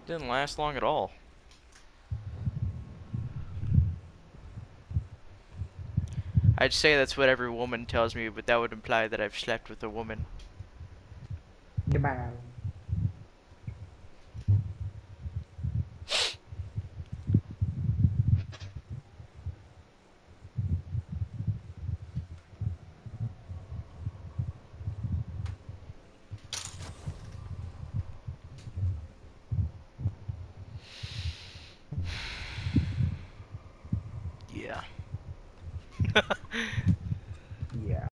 Didn't last long at all. I'd say that's what every woman tells me, but that would imply that I've slept with a woman. Goodbye.